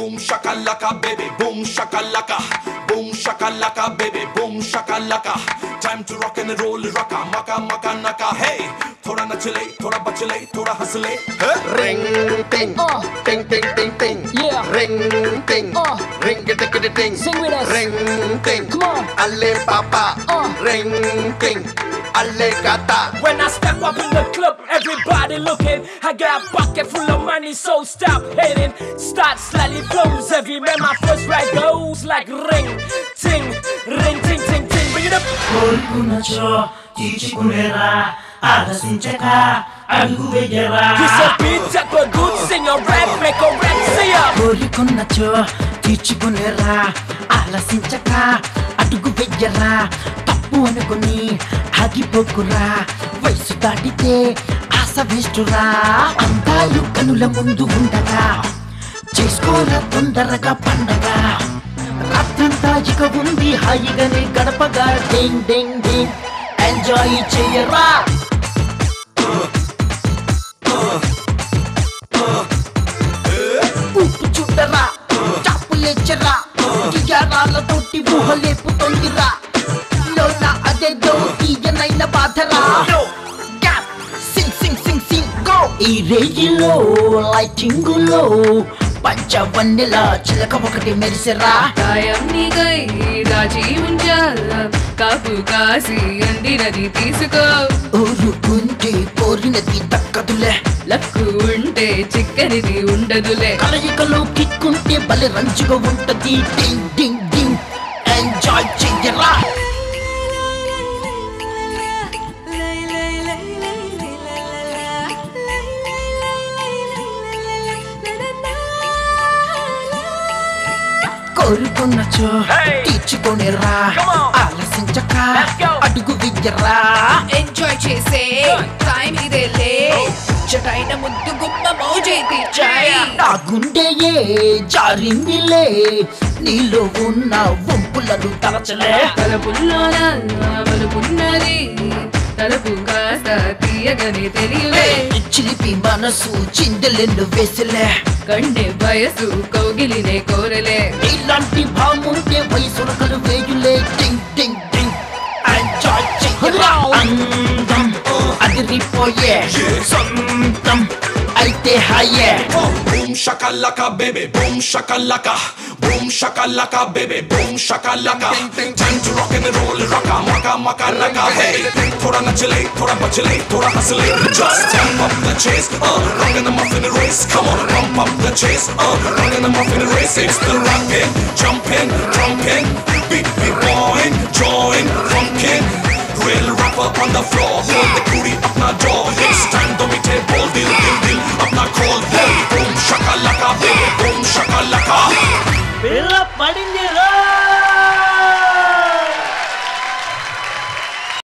boom shakalaka baby, boom shakalaka, boom shakalaka baby, boom shakalaka. Time to rock and roll, rocka, maka maka naka. Hey, thoda nachle, thoda bachle, thoda hasle. Ring ting, ting ting ting ting. Yeah. Ring ting, ring it ting. Sing with us. Ring ting, Come on. alle papa. Ring ting, alle kata. When I step up in the club, everybody looking. I got a pocket full of money, so stop hating. Start slightly flows every man. My first ride goes like ring, ting, ring, ting, ting, ting. Bring it up. కోరుకున్నచో తీర్చుకునేరా ఆలసించక అడుగు వెయ్యరా He's a beat that a good singer, rap, make a rap, say up. కోరుకున్నచో తీర్చుకునేరా ఆలసించక అడుగు వెయ్యరా తప్పు అనుకుని ఆగిపోకురా వయసు దాటితే ఆశ వేస్తురా అందాలు కనుల ముందు ఉండగా చేసుకోరా తొందరగా పండగ రాత్రంతా ఇక ఉంది హాయిగానే గడపగా డింగ్ డింగ్ డింగ్ ఎంజాయ్ చేయరా ఉప్పు చుట్టరా చాపులేచ్చరా గియారాలతోటి ఊహలేపుతోందిరా లోన అదేదో తీయనైన బాధరా sing sing sing sing go ఈ రేగిలో లైటింగులో పంచవన్నెల చిలక ఒకటి మెరిసెరా కాయంనిగై దాచి ఉంచాల కాపు కాసి అందినది తీసుకో ఊరుకుంటే కోరినది దక్కదులే లక్కు ఉంటే చిక్కనిది ఉండదులే కలయికలో కిక్కుంటే బలి రంచుగా ఉంటది డింగ్ డింగ్ డింగ్ ఎంజాయ్ చెయ్యరా కోరుకున్నచో తీర్చుకోనిరా ఆలసించక అడుగు వియ్యరా ఎంజాయ్ చేసే టైం ఇదేలే చటైన ముద్దు గుమ్మ మౌజే తీర్చాయి నా గుండెయే జారిందిలే నీలో ఉన్న వంపులను తలచలే తలపుల్లోన వలుపున్నది తలపు కాస్త తీయగనే తెలియలే చిలిపి మనసు చిందెలెన్ను వేసలే కండే వయసు కౌగిలినే కోరలే ఇలాంటి భాముంటే వయసులకలు వేయులే టింగ్ టింగ్ టింగ్ ఎంజాయ్ చెయ్యరా అందం అదిరిపోయే సొంతం అయితే హాయే Boom shakalaka baby, boom shakalaka, boom shakalaka baby, boom shakalaka. Time to rock and roll, rocka, maka maka naka. Hey, thoda nachle, thoda bachle, thoda hasle. Just step up the chase, rockin' the muffin race. Come on, pump up the chase, rockin' the muffin race. It's the rockin', jumpin', drumpin', beat me boy, join, funkin'. Real rapper on the floor, hold the booty up my door. It's time to meet a ball, dil dil dil, up my call. Hey, boom shakalaka baby, boom shakalaka. పిల్ల పడింది